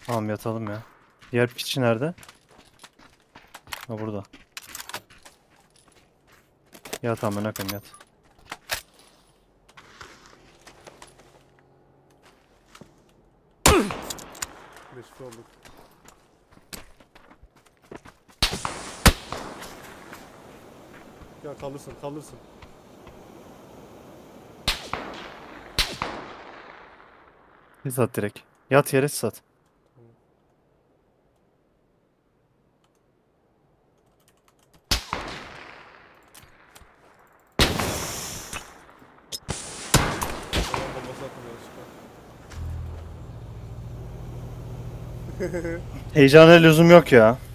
Tamam yatalım ya. Diğer piçi nerede? Ha burada. Yat amına koyayım yat. Meşhur olduk. Ya kalırsın kalırsın. Sis at direkt. Yat yere sis at. Tamam bombası attım yanlışlıkla. Heyecana lüzum yok ya.